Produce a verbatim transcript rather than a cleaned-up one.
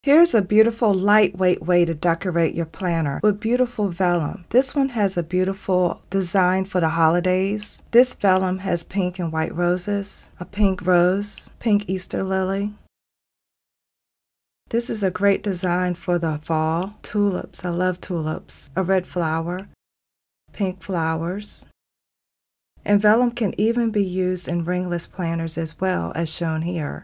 Here's a beautiful lightweight way to decorate your planner with beautiful vellum. This one has a beautiful design for the holidays. This vellum has pink and white roses, a pink rose, pink Easter lily. This is a great design for the fall. Tulips, I love tulips. A red flower, pink flowers. And vellum can even be used in ringless planners as well, as shown here.